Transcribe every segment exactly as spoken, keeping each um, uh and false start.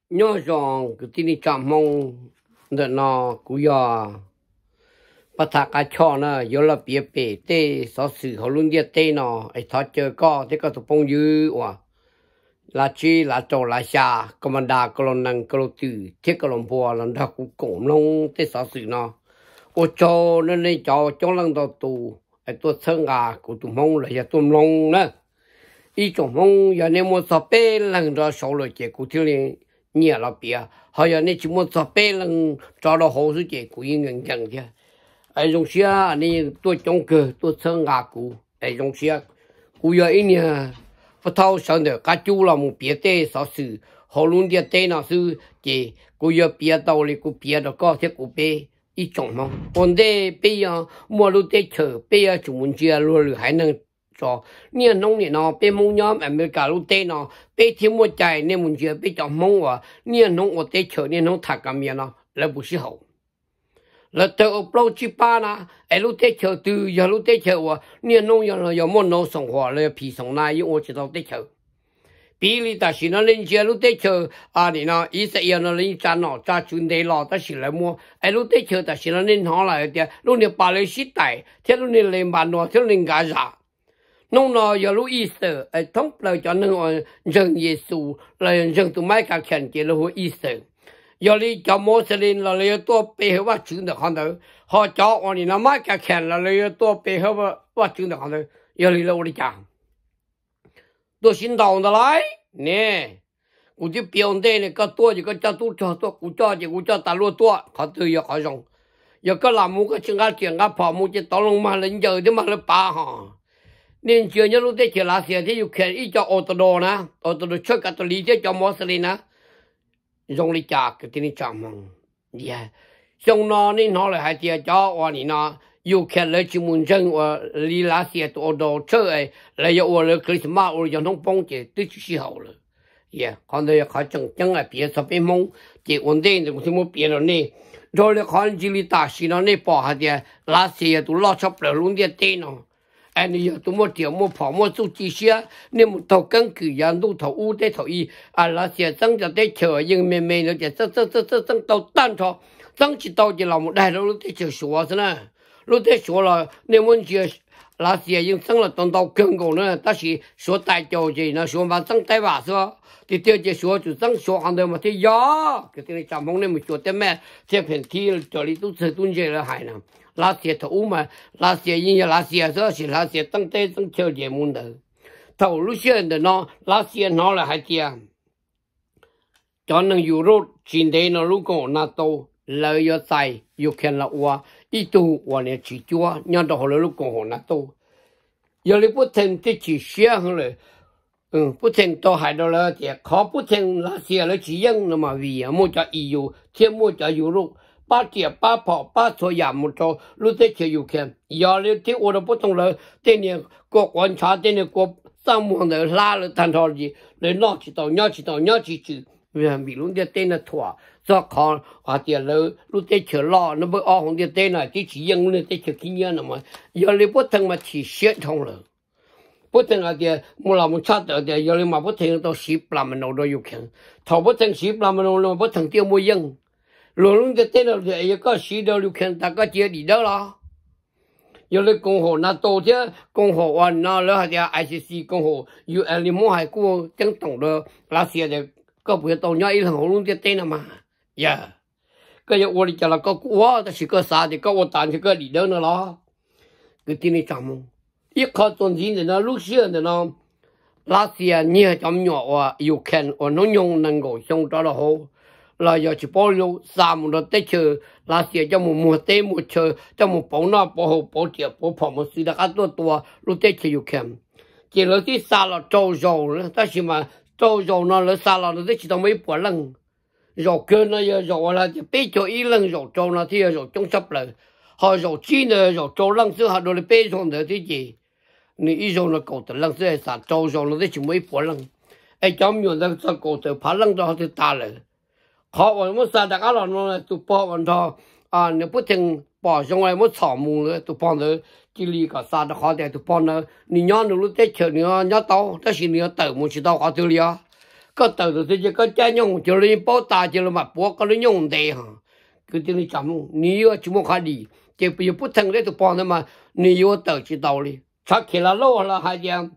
nhớ rằng cái tin đi chạm mong đợt nó cú ya bắt thà cá chó nó giờ là bịa bể tê sáu sự họ luôn đi tê nó ai thọ chơi có thế có tụ bông dư à là chi là trâu là xa có mà đa có lần năng có lần từ thế có lần bùa lần đó cũng cổm long tê sáu sự nó ô cho nên nên cho cho lần đầu tụ ai tôi sơn à của tụ mong là giờ tụ long nữa ý chỗ mong giờ nên muốn sao bé lần đó số lời chế của thiếu liên nhiều là bịa họ giờ nên chỉ muốn sao bé lần cho nó hậu sự chế của những người chẳng chứ ai dùng xe này tôi trong cửa tôi sơn à của ai dùng xe của giờ ý nè phát thao sang được cá chú là một bịa tê sao sự họ luôn đi tê nào sự chế của giờ bịa đầu thì của bịa đó có thế của bé ý chỗ mong còn đây bây giờ mua lúc tê chờ bây giờ chúng muốn chia luôn hay năng cho nên nông nghiệp nó bên mông nhóm ở bên cả lúc tây nó bên thiên mua trái nên muốn chơi bên trong mông và nên nông ở tây chờ nên nông thạch cái miếng nó là不适合là từ ở lâu chi ba na ở lúc tây chờ từ giờ lúc tây chờ và nên nông giờ là giờ muốn nông sống hoạt là phi sống này yêu我知道tây chờ比例但是呢，人家路得车啊，你呢，以色列呢，人家呢，在军队了，但是来么，哎，路得车但是呢，人行来的，路你巴勒斯坦，天路你联邦呢，天路你加沙。nông nó giờ lúc Easter, ai thông lời cho nên dân Giêsu là dân tụi mấy các khen chỉ là hồi Easter. Giờ đi cho Muslim là lấy tôi bê hết vật chứng được không đâu. Họ cho anh nó mấy các khen là lấy tôi bê hết vật chứng được không đâu. Giờ đi lâu đi chẳng. Tôi xin đầu đó lại nè. Cũng chỉ biểu đây này có tôi chỉ có cho tôi cho tôi cũng cho chỉ cũng cho ta luôn tôi họ từ giờ họ dùng. Giờ có làm một cái chuyện cái chuyện cái phò một cái tao lông mà lên giờ thì mà lên ba hả. Nên chưa nhớ lúc đấy chỉ là xe thì yêu khen ít cho ô tô đồ nè, ô tô đồ chơi cả tôi lý thế cho mua xe nè, dùng đi chạc cái tin chạm mong, yeah, xong nó nên nó lại hay tiền cho và nè nó yêu khen lấy chỉ muốn chân và lý lá xe ô tô chơi lại yêu ở lấy Christmas ở trong thông phong chỉ tới chỉ hậu rồi, yeah, còn đây họ chẳng chẳng là别什么梦，结婚的就什么别了呢，rồi là họ chỉ lý ta xí nó này bỏ hạt tiền lá xe tôi lo chọc了luôn tiền tiền nó. anh giờ tôi mua tiền mua phở mua su chi xe nên một thầu căn cứ dân tu thầu u để thầu y à là xe tăng cho để chờ nhưng mẹ mẹ nó chỉ tăng tăng tăng tăng tăng tàu tan thôi tăng chỉ tàu chỉ làm một đại lúc để chờ số thế này lúc để số là nên muốn chờ là xe nhưng tăng là tăng tàu cứng cổ nữa ta chỉ số tài cho gì nó số mà tăng tài bạc sao thì tiêu chỉ số chỉ tăng số hàng đời mà thì gió cái này chạm không nên một chỗ thế mẹ thế phần thi cho đi tu sửa tu gì là hay nè lá xe thầu mà lá xe như lá xe đó là lá xe tăng tê tăng chờ gì muốn được thầu lúc xưa thì nó lá xe nó là hai tiền cho nên Euro chính đây nó lúc cổ NATO lợi cho tài yêu khen là qua ít tu qua này chỉ chúa nhưng đó là lúc cổ NATO giờ lấy bút thành thì chỉ xe hơn rồi ừ bút thành to hai đô la thì khó bút thành lá xe là chỉ dân mà vì mua cho e u thêm mua cho Euro ba triệu ba phò ba số giảm một số lúc đấy chỉ yêu khen giờ lấy thì ở đó不同了今年国观察今年国上面的拉了探讨的来闹起到闹起到闹起去vì bị lúc đấy tên là thua do còn ở tiền lớn lúc đấy chờ lo nó mới ở không đấy tên này chỉ chỉ dân lên đấy chờ kinh nghiệm mà giờ lấy不同嘛chỉ xét thông了不同啊的冇那么差的的giờ lấy mà不同到十八万多都有可能头不同十八万多不同掉没用luôn luôn cái tên là vậy có sĩ đâu điều khiển ta có chia đi đâu đó giờ lấy công hồ NATO chứ công hồ anh nó là hay I C C công hồ u en li mua hay cô chẳng tổng được là xe để có buổi tàu nhau ít hơn luôn cái tên là mà yeah cái giờ tôi đi cho là có quá ta chỉ có sao thì có tôi tàn thì có đi đâu nữa đó cái tên này chăm mong ít khó tuần gì thì nó lúc xưa thì nó là xe nhiều trong nhỏ và u khiển và nó nhung năng够xong đó là hồ là giờ chỉ bao nhiêu sáu một tết chờ là sẽ cho một mùa tết một chờ cho một bao nó bao hồ bao tiệp bao phòng một sự đặc biệt tua lúc tết chờ yêu kém chỉ là cái xa là trâu dầu ta chỉ mà trâu dầu nó là xa là nó chỉ tao mấy bữa lần dầu cơn nó giờ dầu là chỉ biết cho ít lần dầu trâu nó thì dầu trong sắp lại họ dầu chi nữa dầu trâu lần xưa họ đồ là biết xong được cái gì nếu ít dầu nó cầu từ lần xưa là trâu dầu nó chỉ mấy bữa lần ai trong nhiều lần sao cầu từ phá lần đó thì ta lại họ vẫn muốn sao đặc là nó tụ bỏ vẫn thôi à nếu bất thường bỏ xong rồi muốn xỏ mù nữa tụ bỏ nữa chỉ lý cả sao đặc họ để tụ bỏ nữa nếu nhon được lúc tết chờ nữa nhon tao ta chỉ nữa tự muốn chỉ tao họ tự lý có tờ rồi thì có cha nhung cho lên bao ta cho lên mặt bố có lên nhung đây hả cứ tiếng chấm nhiều chúng một khai đi chỉ bây giờ bút thằng đấy tụi bọn nó mà nhiều tờ chỉ tàu đi chắc khi là lâu là hai trăm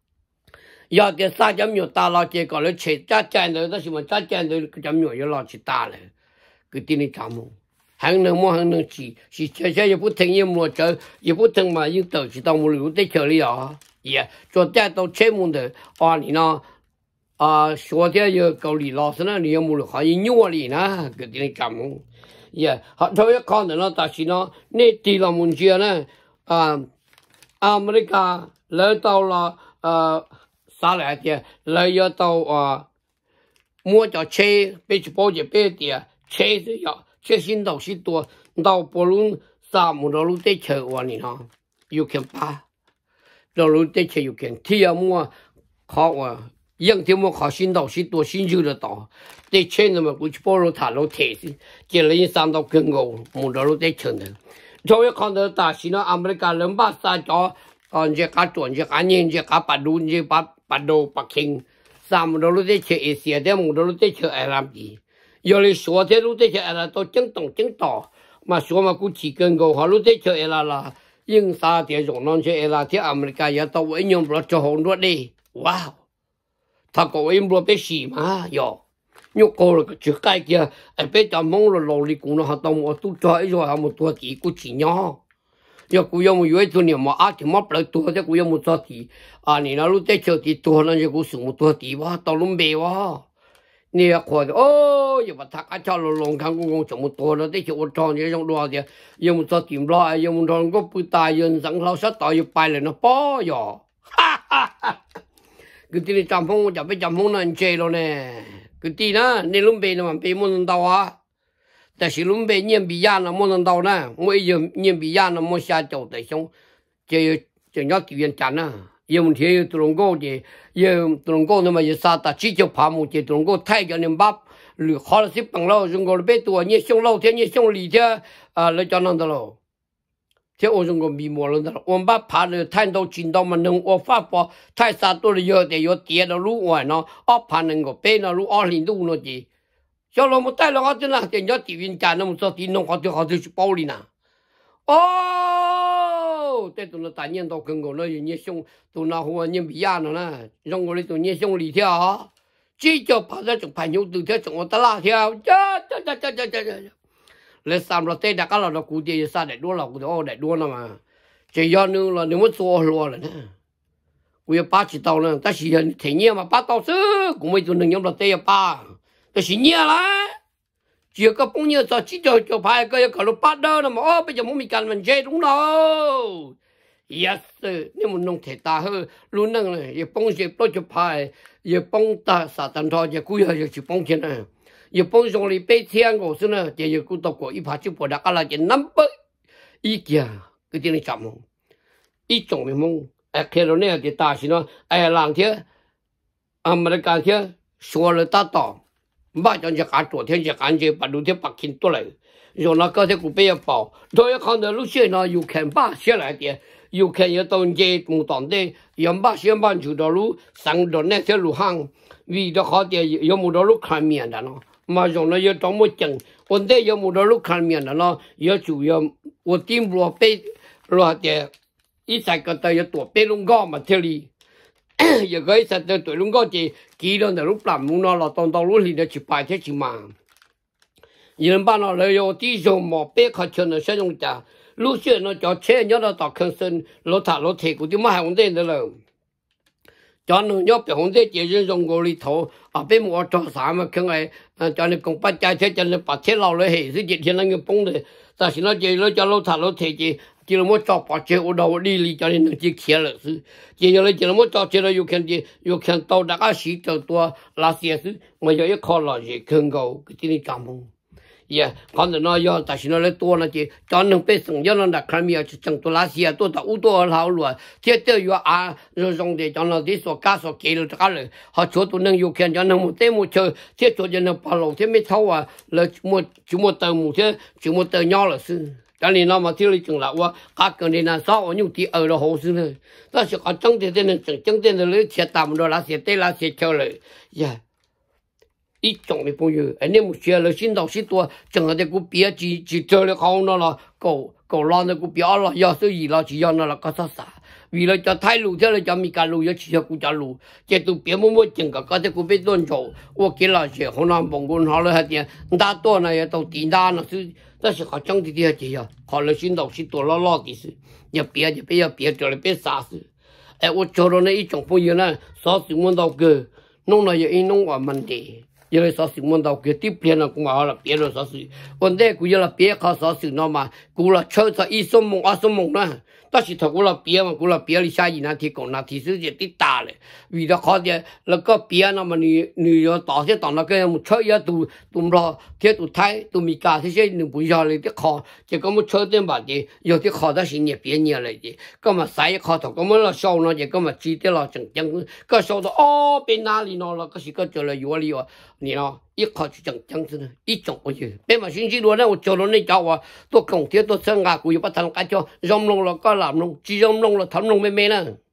giờ cái sa chấm nhiều ta lo chỉ có lấy chế cha cha nữa đó mà cha cha nữa cái chấm nhiều giờ lo chỉ ta này cứ tiếng chấm hàng nương mua hàng nương chỉ chỉ chơi chơi bút thằng nhiều mua chơi bút thằng mà những tờ chỉ tàu mua lưu để chơi đi à yeah cho cha tàu chơi mua được à你呢啊说的有高丽老师呢你要mua được hay nhiều đi nè cái tiếng chấm yeah họ thôi con nó ta chỉ nó nè đi làm muốn chơi nè à America lấy tàu là à sao lại thế lấy ở tàu à mua cho xe bây giờ bao giờ bây giờ xe thì ya xe新到许多到不论啥么的路得车完你哈有看吧到路得车有看天么考啊样天么考新到许多新就的到得车那么过去包路塔路铁是接了一三到更高么的路得车的就要看到大西呢อเมริกา人把啥叫啊这个转这个年这个八路这八八路八轻啥么的路得车一些的么的路得车爱làm gì giờ lấy số thế lúc đấy chơi là tôi chứng tổng chứng tỏ mà số mà cũng chỉ cần go họ lúc đấy chơi là là nhưng sao thì dùng non chơi là thì America giờ tao với nhau rồi cho hồn luôn đi wow thằng cậu em luôn biết gì mà giờ nhục cô là chữ cái kia em biết cho mong là lò đi cũng nó họ tao một tu chơi rồi họ một tua thì cũng chỉ nhau giờ cũng yêu một người tu niệm mà ăn thì mất lại tua thế cũng yêu một tua thì à你那lúc đấy chơi thì tua nó就cũng sử một tua thì quá tao luôn bề quá你要看哦，又把他个叫了龙看公公这么多了，这些我装这种多的，有么做点了，有么装个不大人生老实到又摆了那包哟，哈哈哈！个地里帐篷我就被帐篷难接了呢，个地呢，你龙背的嘛，背没能到啊，但是龙背年比亚那没能到呢，我有年比亚那没下脚的兄，就就要地缘战呢。有天有多龙高的，有多龙高那么有啥大气就爬木的多龙高太阳能把，绿好了是帮了，中国的别多，你上老天你上里天啊，来叫那的喽。这我中国迷茫了的了，我们把爬了探到进到嘛能我发发太啥多了有的有跌的路外呢，啊爬能够背那路二零度那的，小老母带了我真了，人家地云家那么说地弄好就好就去包里呢，哦，这都是大年到跟我那有你兄。都那货你比亚了呢，让我的都你兄里跳，这叫爬在种盘牛都跳，种我的拉跳，这这这这这这这，来三了对大家老了估计三百多了，估计二百多了嘛，这要弄了你们做落了呢，我要八十刀了，但是人天年嘛八刀是，我们就能用到这一八，这是年了，这个半年早几就就拍个要搞了八刀了嘛，哦，不就没米干了，这种了。yes 你们弄铁大呵，路弄了也帮些多就拍，也帮大撒旦头也贵也去帮钱呢，也帮上里被钱我是呢，也有顾到过一拍就把那个来就 number 一件，个点你怎么？一种的梦，哎，看到那样的大事呢，哎，两天，啊，没得干天，说了大道，马上就干昨天就干就把六天把钱多来，让那个在古边包，都要看到路线呢，有看把下来的。有看有到这木当的，要把先把就到路上到那条路行，为了好点有木到路看面的咯，马上呢要找么整，我这有木到路看面的咯，要主要我顶不背落的，一三个都要多背龙高嘛这里，有个一三的对龙高的，几人的路plan木那了，当到路里的去摆贴去嘛，有人把那来要弟兄嘛背靠圈的使用的。路线呢，叫车要到到坑深，路塔路铁股就买红灯的了。叫你要别红灯，节日中国里头啊，别莫做啥嘛，坑哎，啊，叫你公把家车，叫你把车捞来黑，是一天那个崩的。但是那节日叫路塔路铁节，叫你莫找把车，我到里里叫你能去开了是。接下来叫你莫找车了，又看见又看到那个西头多那些是，我要一考了也坑高，给你讲梦。也，反正那要，但是那来多那些，叫能被生要那那看面去挣多那些，多到五多好路，这都要啊，那种的叫那的说干说给了这个人，好做都能有看，叫那么对么车，这做的那把路这没超啊，那么就么到么这就么到鸟了是。但你那么听了讲了，我他跟你那少我用第二了好事呢，但是他整的在那整整的那铁打不着那些对那些桥了，呀。 ít chọn mấy bao nhiêu anh em một xe là xin đầu xin tua chẳng hạn thì cũng biết chỉ chỉ chơi được không nó là cầu cầu lo nó cũng biết là do sự gì là chỉ do nó là có sao sao vì là cho thái lù thế là cho mi cả lù cho chỉ cho cũng cho lù chỉ tụ biết mua mua chừng cả có thể cũng biết tuân thủ我给了些湖南帮工好了还点大多呢也都抵达了是但是好讲的这些呀好了新到是多了老的是也别也别也别叫了别啥事哎我做了那一种朋友呢啥事问到个弄了也一弄我们的因为啥事问到个这边了cũng好了别了啥事问题กู要了别靠啥事那嘛กู了车子一什么二什么呢但是他过了别嘛，过了别里下一那天讲那天是也得打了，为了好点那个别那么你你要打些打那个么车也都都不了，天都太都没干这些你不要了的考，就咁么车点吧的，有的考到是你别年来的，咁么谁考到咁么了烧呢就咁么记得了正正，个烧到哦别哪里呢了，个是个做了有里哦，你呢？一考就正正子呢，一种不行。别嘛星期六呢，我做了那家伙，都工铁都生啊，我又把他们干叫，让弄了干làm弄，只让弄了他弄妹妹呢。